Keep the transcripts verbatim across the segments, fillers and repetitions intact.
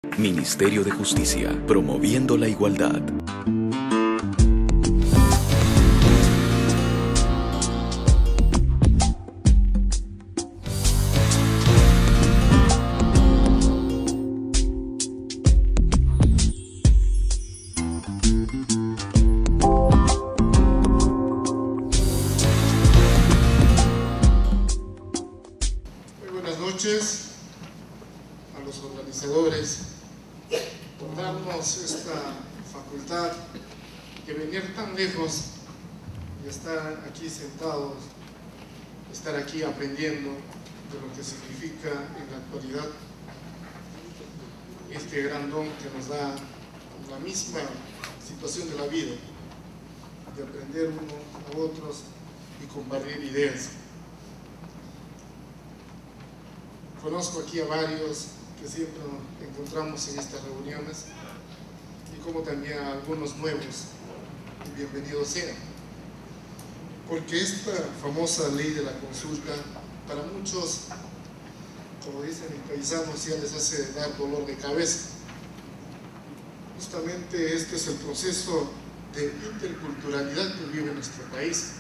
Ministerio de Justicia, promoviendo la igualdad. Muy buenas noches a los organizadores por darnos esta facultad de venir tan lejos y estar aquí sentados, estar aquí aprendiendo de lo que significa en la actualidad este gran don que nos da la misma situación de la vida, de aprender unos a otros y compartir ideas. Conozco aquí a varios que siempre nos encontramos en estas reuniones y como también a algunos nuevos, y bienvenidos sean. Porque esta famosa ley de la consulta, para muchos, como dicen mis paisanos, ya les hace dar dolor de cabeza. Justamente este es el proceso de interculturalidad que vive nuestro país.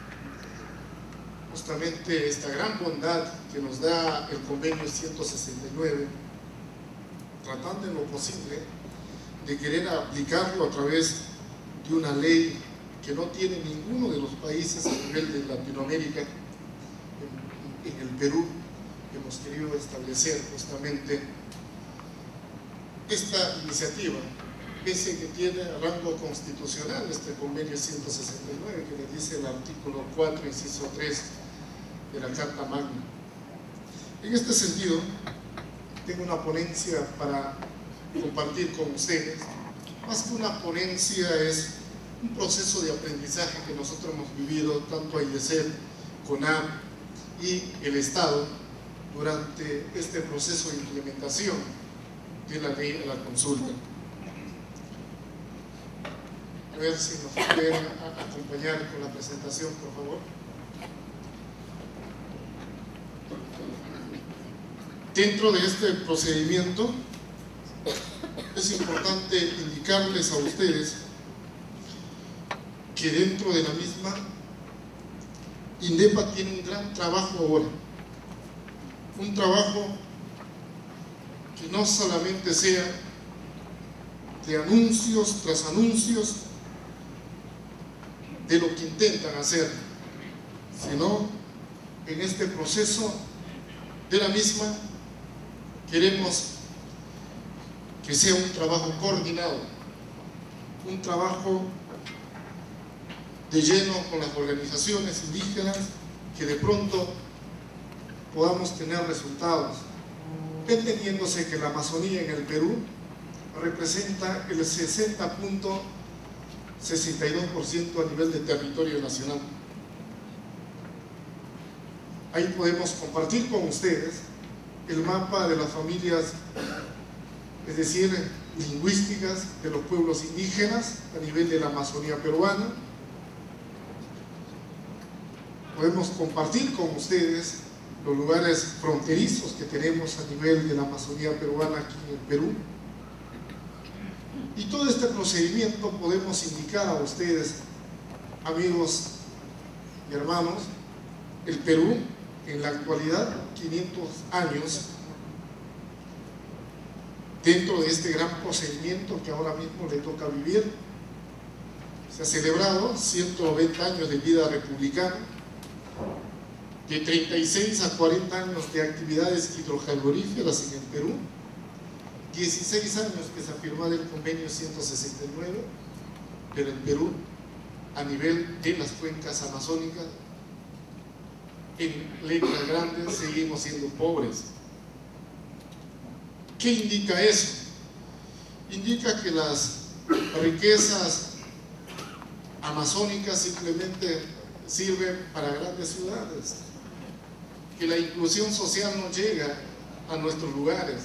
Justamente esta gran bondad que nos da el convenio ciento sesenta y nueve, tratando en lo posible de querer aplicarlo a través de una ley que no tiene ninguno de los países a nivel de Latinoamérica. En, en el Perú hemos querido establecer justamente esta iniciativa, pese que tiene rango constitucional este convenio ciento sesenta y nueve, que le dice el artículo cuatro, inciso tres de la Carta Magna. En este sentido, tengo una ponencia para compartir con ustedes. Más que una ponencia, es un proceso de aprendizaje que nosotros hemos vivido, tanto AIDESER, CONAP y el Estado, durante este proceso de implementación de la ley de la consulta. A ver si nos pueden acompañar con la presentación, por favor. Dentro de este procedimiento es importante indicarles a ustedes que dentro de la misma INDEPA tiene un gran trabajo ahora, un trabajo que no solamente sea de anuncios tras anuncios de lo que intentan hacer, sino en este proceso de la misma queremos que sea un trabajo coordinado, un trabajo de lleno con las organizaciones indígenas, que de pronto podamos tener resultados, entendiéndose que la Amazonía en el Perú representa el sesenta punto sesenta y dos por ciento a nivel de territorio nacional. Ahí podemos compartir con ustedes el mapa de las familias, es decir, lingüísticas de los pueblos indígenas a nivel de la Amazonía peruana. Podemos compartir con ustedes los lugares fronterizos que tenemos a nivel de la Amazonía peruana aquí en el Perú. Y todo este procedimiento podemos indicar a ustedes, amigos y hermanos, el Perú en la actualidad, quinientos años, dentro de este gran procedimiento que ahora mismo le toca vivir. Se ha celebrado ciento noventa años de vida republicana, de treinta y seis a cuarenta años de actividades hidrocarburíferas en el Perú, dieciséis años que se ha firmado el convenio ciento sesenta y nueve, pero el Perú, a nivel de las cuencas amazónicas, en letras grandes, seguimos siendo pobres. ¿Qué indica eso? Indica que las riquezas amazónicas simplemente sirven para grandes ciudades, que la inclusión social no llega a nuestros lugares,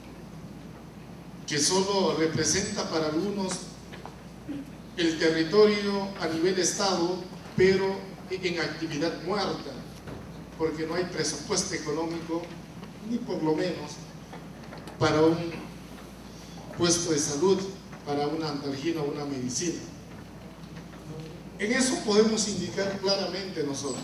que solo representa para algunos el territorio a nivel Estado, pero en actividad muerta, porque no hay presupuesto económico, ni por lo menos para un puesto de salud para una antalgina o una medicina. En eso podemos indicar claramente nosotros.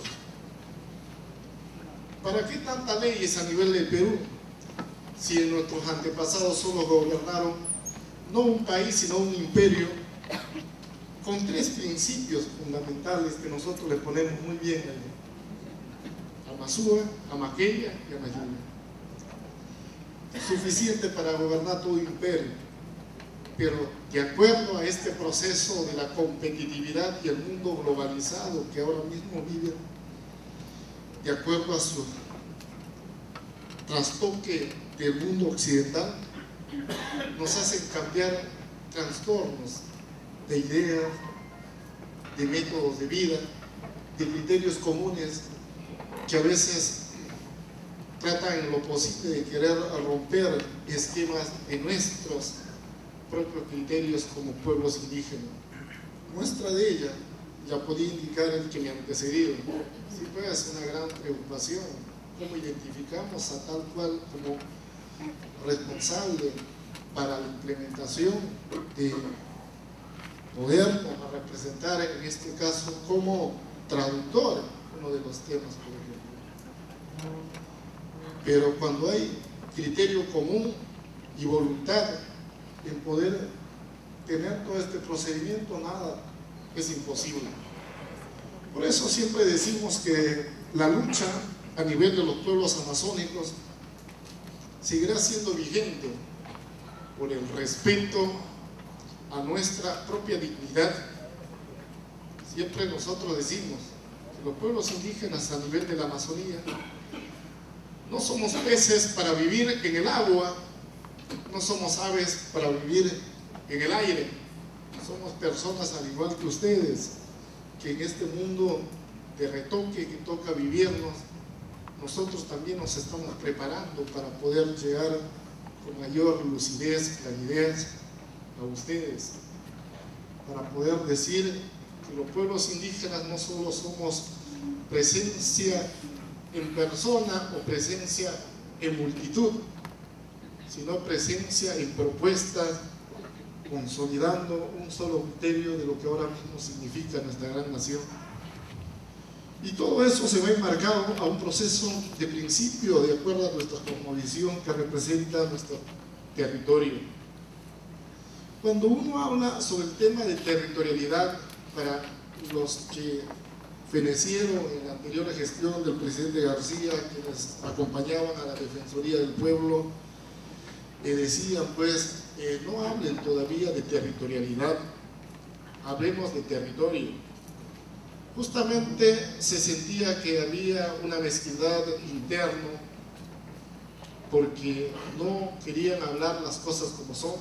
¿Para qué tantas leyes a nivel del Perú? Si nuestros antepasados solo gobernaron no un país, sino un imperio, con tres principios fundamentales que nosotros le ponemos muy bien a Amasúa, a Maquella y a Mayuya. Suficiente para gobernar todo imperio, pero de acuerdo a este proceso de la competitividad y el mundo globalizado que ahora mismo vive, de acuerdo a su trastoque del mundo occidental, nos hacen cambiar trastornos de ideas, de métodos de vida, de criterios comunes que a veces tratan en lo posible de querer romper esquemas de nuestros propios criterios como pueblos indígenas. Muestra de ella la podía indicar el que me antecedió. Sí, pues, una gran preocupación, cómo identificamos a tal cual como responsable para la implementación de poder representar en este caso como traductor uno de los temas, por ejemplo. Pero cuando hay criterio común y voluntad en poder tener todo este procedimiento, nada es imposible. Por eso siempre decimos que la lucha a nivel de los pueblos amazónicos seguirá siendo vigente por el respeto a nuestra propia dignidad. Siempre nosotros decimos que los pueblos indígenas a nivel de la Amazonía no somos peces para vivir en el agua, no somos aves para vivir en el aire, somos personas al igual que ustedes, que en este mundo de retoque que toca vivirnos, nosotros también nos estamos preparando para poder llegar con mayor lucidez, claridad a ustedes, para poder decir que los pueblos indígenas no solo somos presencia en persona o presencia en multitud, sino presencia en propuestas, consolidando un solo criterio de lo que ahora mismo significa nuestra gran nación. Y todo eso se va enmarcado a un proceso de principio de acuerdo a nuestra cosmovisión que representa nuestro territorio. Cuando uno habla sobre el tema de territorialidad, para los que fenecieron en la anterior gestión del presidente García, quienes acompañaban a la Defensoría del Pueblo, le decían pues, eh, no hablen todavía de territorialidad, hablemos de territorio. Justamente se sentía que había una mezquindad interna porque no querían hablar las cosas como son.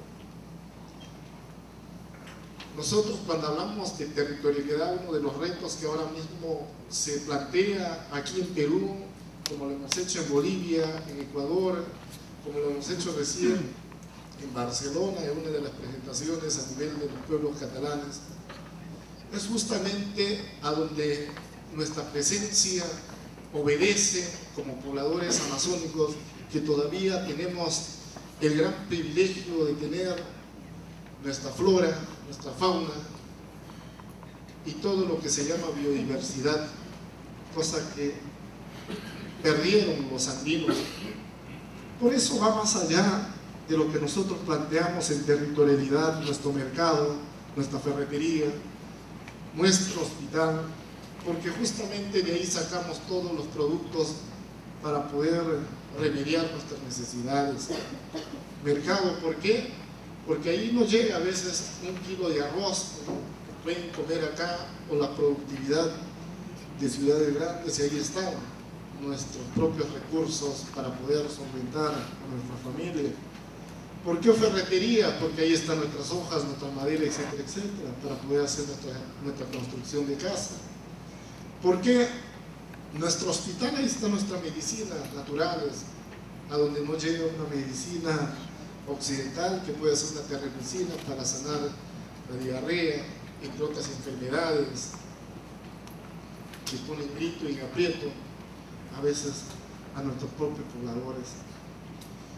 Nosotros cuando hablamos de territorialidad, uno de los retos que ahora mismo se plantea aquí en Perú, como lo hemos hecho en Bolivia, en Ecuador, como lo hemos hecho recién en Barcelona, en una de las presentaciones a nivel de los pueblos catalanes, es justamente a donde nuestra presencia obedece como pobladores amazónicos, que todavía tenemos el gran privilegio de tener nuestra flora, nuestra fauna y todo lo que se llama biodiversidad, cosa que perdieron los andinos. Por eso va más allá de lo que nosotros planteamos en territorialidad, nuestro mercado, nuestra ferretería, nuestro hospital, porque justamente de ahí sacamos todos los productos para poder remediar nuestras necesidades. Mercado, ¿por qué? Porque ahí no llega a veces un kilo de arroz, como pueden comer acá, o la productividad de ciudades grandes, y ahí están nuestros propios recursos para poder solventar a nuestra familia. ¿Por qué ferretería? Porque ahí están nuestras hojas, nuestra madera, etcétera, etcétera, para poder hacer nuestra, nuestra construcción de casa. ¿Por qué nuestro hospital? Ahí está nuestra medicina naturales, a donde no llega una medicina occidental que puede ser una terramicina para sanar la diarrea, entre otras enfermedades que ponen grito y aprieto a veces a nuestros propios pobladores.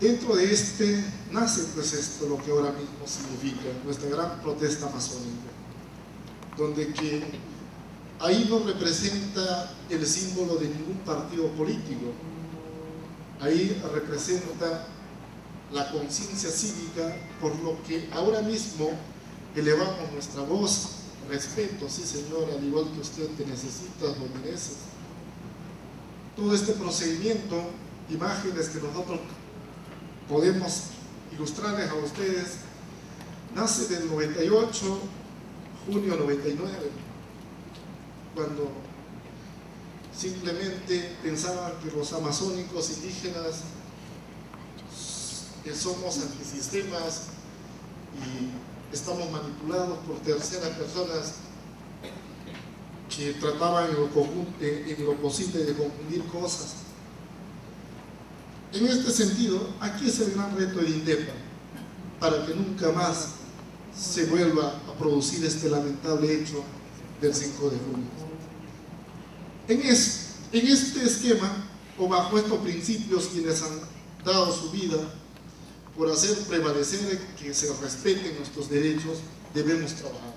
Dentro de este nace pues esto, lo que ahora mismo significa nuestra gran protesta masónica, donde que ahí no representa el símbolo de ningún partido político, ahí representa la conciencia cívica, por lo que ahora mismo elevamos nuestra voz, respeto, sí señor, al igual que usted te necesitas, lo mereces. Todo este procedimiento, imágenes que nosotros podemos ilustrarles a ustedes, nace del noventa y ocho, junio noventa y nueve, cuando simplemente pensaban que los amazónicos indígenas que somos antisistemas y estamos manipulados por terceras personas que trataban en lo, en lo posible de confundir cosas. En este sentido, aquí es el gran reto de INDEPA, para que nunca más se vuelva a producir este lamentable hecho del cinco de junio. En, es, en este esquema, o bajo estos principios, quienes han dado su vida por hacer prevalecer que se respeten nuestros derechos, debemos trabajar.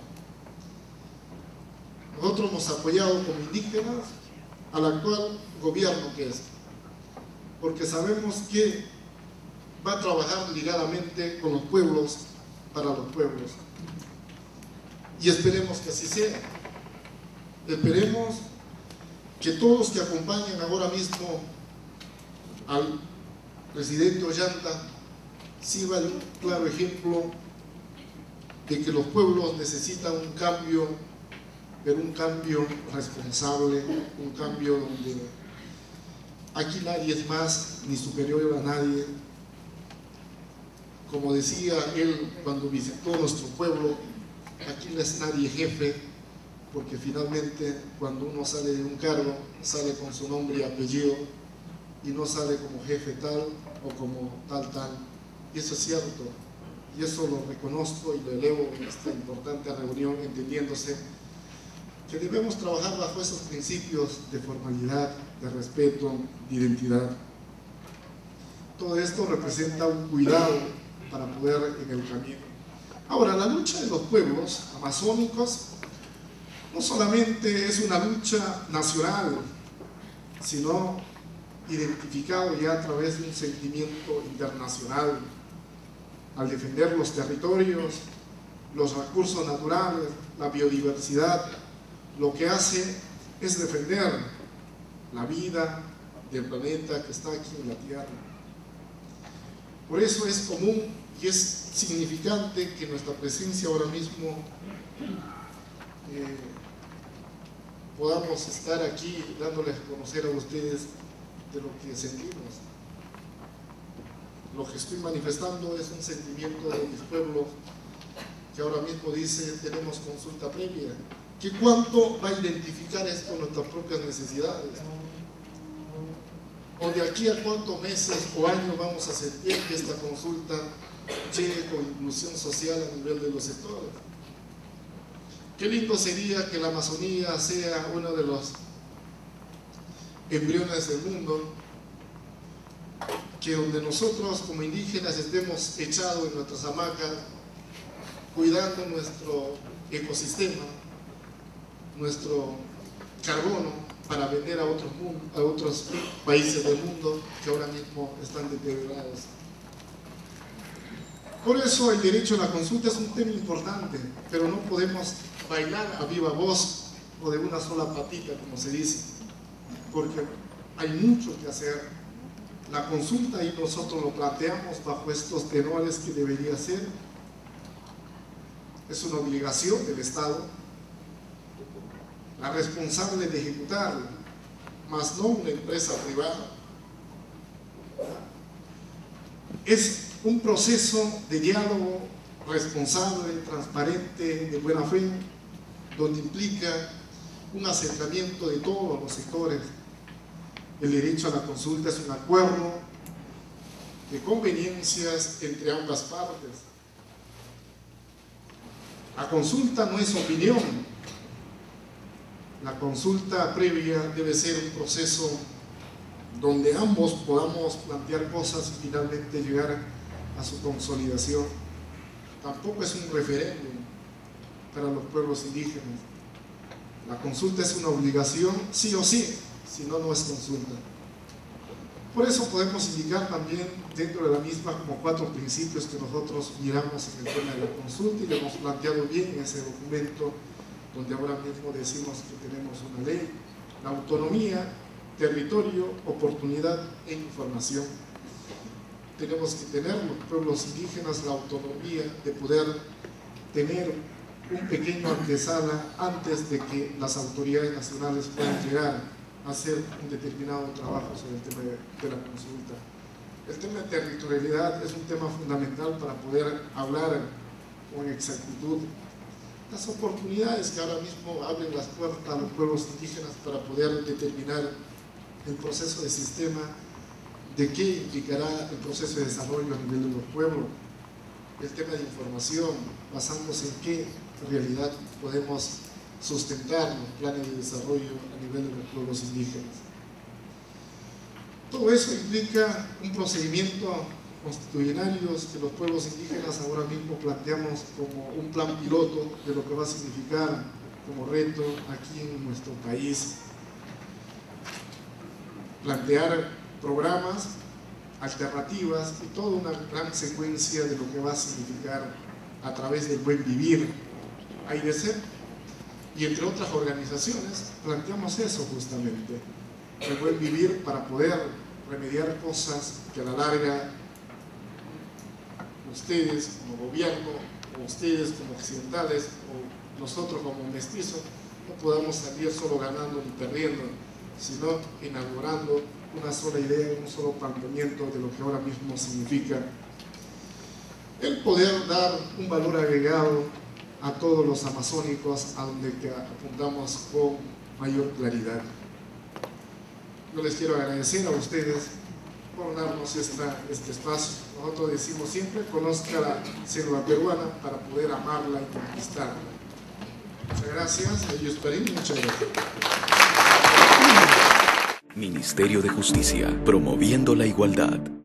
Nosotros hemos apoyado como indígenas al actual gobierno que es, porque sabemos que va a trabajar ligadamente con los pueblos, para los pueblos. Y esperemos que así sea. Esperemos que todos los que acompañan ahora mismo al presidente Ollanta sirva de un claro ejemplo de que los pueblos necesitan un cambio, pero un cambio responsable, un cambio donde aquí nadie es más ni superior a nadie. Como decía él cuando visitó nuestro pueblo, aquí no es nadie jefe, porque finalmente cuando uno sale de un cargo, sale con su nombre y apellido y no sale como jefe tal o como tal tal. Y eso es cierto, y eso lo reconozco y lo elevo en esta importante reunión, entendiéndose que debemos trabajar bajo esos principios de formalidad, de respeto, de identidad. Todo esto representa un cuidado para poder en el camino. Ahora, la lucha de los pueblos amazónicos no solamente es una lucha nacional, sino identificado ya a través de un sentimiento internacional, al defender los territorios, los recursos naturales, la biodiversidad. Lo que hace es defender la vida del planeta que está aquí en la Tierra. Por eso es común y es significante que nuestra presencia ahora mismo eh, podamos estar aquí dándoles a conocer a ustedes de lo que sentimos. Lo que estoy manifestando es un sentimiento de mis pueblos que ahora mismo dice tenemos consulta previa. ¿Qué cuánto va a identificar esto nuestras propias necesidades? ¿O de aquí a cuántos meses o años vamos a sentir que esta consulta llegue con inclusión social a nivel de los sectores? Qué lindo sería que la Amazonía sea uno de los embriones del mundo, que donde nosotros como indígenas estemos echados en nuestras hamacas, cuidando nuestro ecosistema, nuestro carbono, para vender a otros, a otros países del mundo que ahora mismo están deteriorados. Por eso el derecho a la consulta es un tema importante, pero no podemos bailar a viva voz o de una sola patita, como se dice, porque hay mucho que hacer. La consulta, y nosotros lo planteamos bajo estos tenores que debería ser, es una obligación del Estado, la responsable de ejecutarla, más no una empresa privada. Es un proceso de diálogo responsable, transparente, de buena fe, donde implica un acercamiento de todos los sectores. El derecho a la consulta es un acuerdo de conveniencias entre ambas partes. La consulta no es opinión. La consulta previa debe ser un proceso donde ambos podamos plantear cosas y finalmente llegar a su consolidación. Tampoco es un referéndum para los pueblos indígenas. La consulta es una obligación, sí o sí, si no, no es consulta. Por eso podemos indicar también dentro de la misma como cuatro principios que nosotros miramos en el tema de la consulta y lo hemos planteado bien en ese documento, donde ahora mismo decimos que tenemos una ley: la autonomía, territorio, oportunidad e información. Tenemos que tener los pueblos indígenas la autonomía de poder tener un pequeño antesala antes de que las autoridades nacionales puedan llegar a hacer un determinado trabajo sobre el tema de, de la consulta. El tema de territorialidad es un tema fundamental para poder hablar con exactitud. Las oportunidades que ahora mismo abren las puertas a los pueblos indígenas para poder determinar el proceso de sistema, de qué implicará el proceso de desarrollo a nivel de los pueblos, el tema de información, basándose en qué realidad podemos sustentar los planes de desarrollo a nivel de los pueblos indígenas. Todo eso implica un procedimiento constitucionario que los pueblos indígenas ahora mismo planteamos como un plan piloto de lo que va a significar como reto aquí en nuestro país. Plantear programas, alternativas y toda una gran secuencia de lo que va a significar a través del buen vivir, A I D C, y entre otras organizaciones planteamos eso justamente, el buen vivir para poder remediar cosas que a la larga ustedes como gobierno, o ustedes como occidentales, o nosotros como mestizos, no podamos salir solo ganando ni perdiendo, sino inaugurando una sola idea, un solo planteamiento de lo que ahora mismo significa el poder dar un valor agregado a todos los amazónicos, a donde que apuntamos con mayor claridad. Yo les quiero agradecer a ustedes por darnos esta, este espacio. Nosotros decimos siempre: conozca la selva peruana para poder amarla y conquistarla. Muchas gracias, ellos Perín, muchas gracias. Ministerio de Justicia, promoviendo la igualdad.